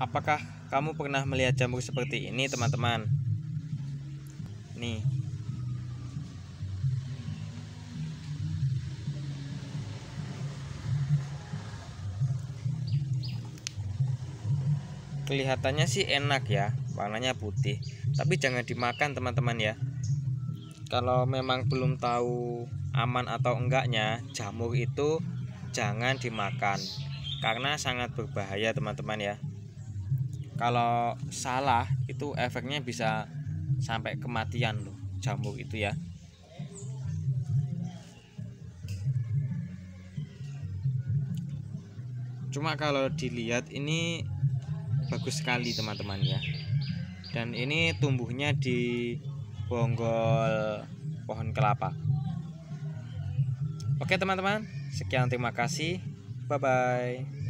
Apakah kamu pernah melihat jamur seperti ini, teman-teman? Nih. Kelihatannya sih enak ya, warnanya putih. Tapi jangan dimakan, teman-teman ya. Kalau memang belum tahu aman atau enggaknya jamur itu, jangan dimakan karena sangat berbahaya, teman-teman ya. Kalau salah itu efeknya bisa sampai kematian loh, jamur itu ya. Cuma kalau dilihat ini bagus sekali, teman-teman ya. Dan ini tumbuhnya di bonggol pohon kelapa. Oke teman-teman, sekian, terima kasih. Bye bye.